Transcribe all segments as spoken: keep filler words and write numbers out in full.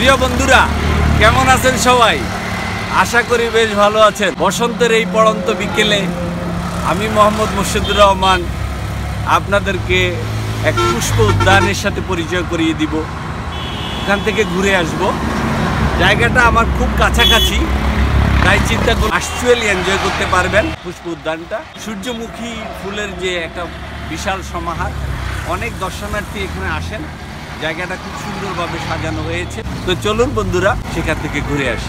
প্রিয় বন্ধুরা, কেমন আছেন সবাই? আশা করি বেশ ভালো আছেন। বসন্তের এই পড়ন্ত বিকেলে আমি মোহাম্মদ মুর্শিদুর রহমান আপনাদেরকে এক পুষ্প উদ্যানের সাথে পরিচয় করিয়ে দিব। এখান থেকে ঘুরে আসব। জায়গাটা আমার খুব কাছাকাছি, তাই চিন্তা করে অ্যাকচুয়ালি এনজয় করতে পারবেন পুষ্প উদ্যানটা। সূর্যমুখী ফুলের যে একটা বিশাল সমাহার, অনেক দর্শনার্থী এখানে আসেন। জায়গাটা খুব সুন্দরভাবে সাজানো হয়েছে। তো চলুন বন্ধুরা, সেখান থেকে ঘুরে আসি।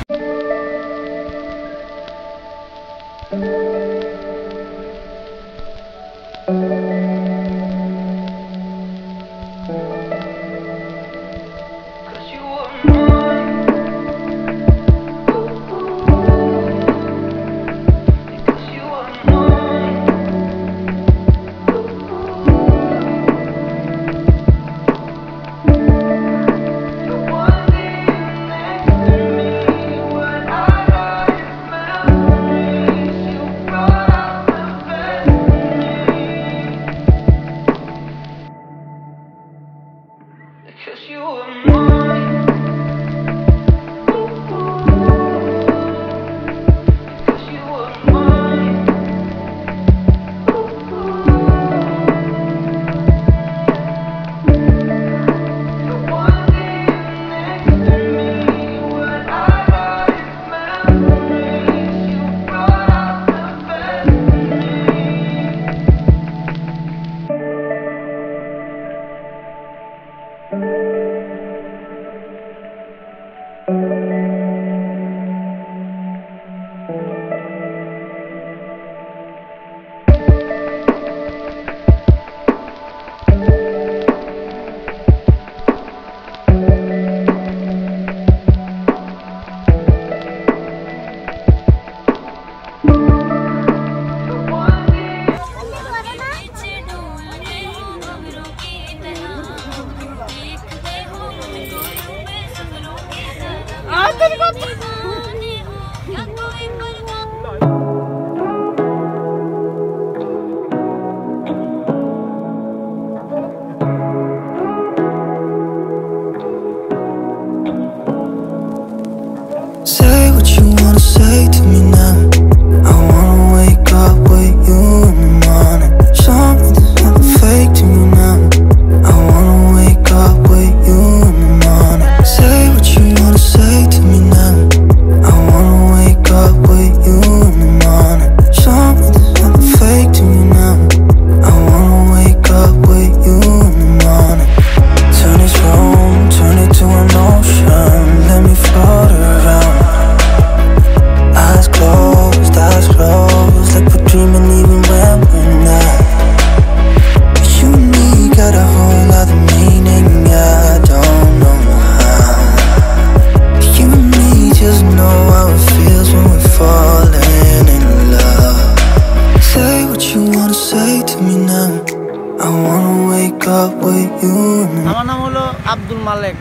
আমার নাম হলো আব্দুল মালেক।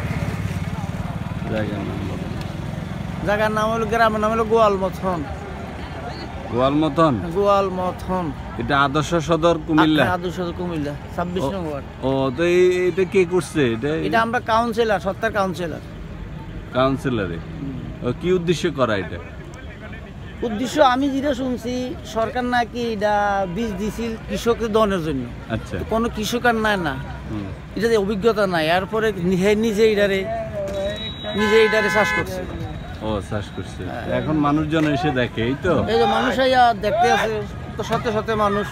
জায়গার নাম হলো, গ্রামের নাম হলো গোয়ালমথন। গোয়ালমথন গোয়ালমথন এটা আদর্শ সদর কুমিল্লা। আদর্শ সদর কুমিল্লা, ছাব্বিশ নং ওয়ার্ড। ও, তো এটা কে করছে? এটা এটা আমরা কাউন্সিলর, সত্তার কাউন্সিলর। কাউন্সিলরে কি উদ্দেশ্য করা এটা? উদ্দেশ্য আমি যেটা শুনছি, সরকার নাকি এটা বীজ দিছিল কৃষকের দনের জন্য। আচ্ছা, কোনো কৃষকের নাই না, এটা অভিজ্ঞতা নাই। এরপরে নিজে এটারে নিজে এটারে চাষ করছে। ও, চাষ করছে। এখন মানুষজন এসে দেখে, এই তো এই যে মানুষ দেখতে আছে, তো সত্যি সত্যি মানুষ।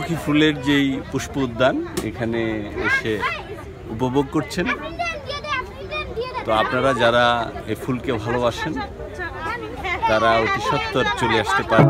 সূর্যমুখী ফুলের যেই পুষ্প উদ্যান, এখানে এসে উপভোগ করছেন। তো আপনারা যারা এই ফুলকে ভালোবাসেন তারা অতি সত্বর চলে আসতে পারেন।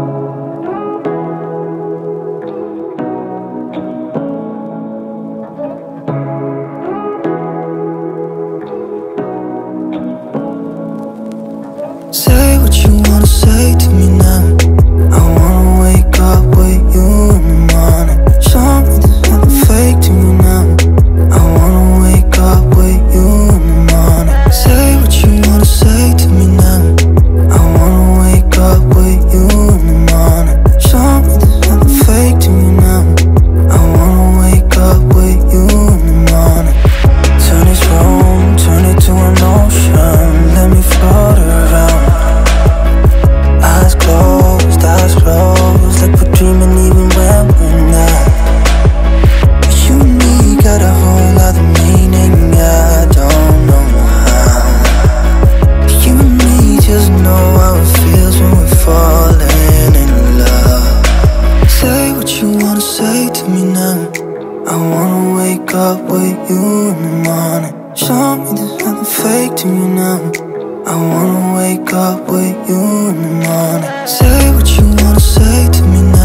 Say what you wanna say to me now. I wanna wake up with you in the morning. Show me there's nothing fake to me now. I wanna wake up with you in the morning. Say what you wanna say to me now. I wanna wake up with you in the morning. Show me there's nothing fake to me now. I wanna wake up with you in the morning. Turn this room, turn it to an ocean. Let me float around. Eyes closed, eyes closed, like we're dreaming even when we're not. You and me got a whole other meaning, I don't know how. You and me just know how it feels when we're falling in love. Say what you wanna say to me now. I wanna wake up with you in the morning. Show me there's nothing fake to me now. I wanna wake up with you in the morning. Say what you wanna say to me now.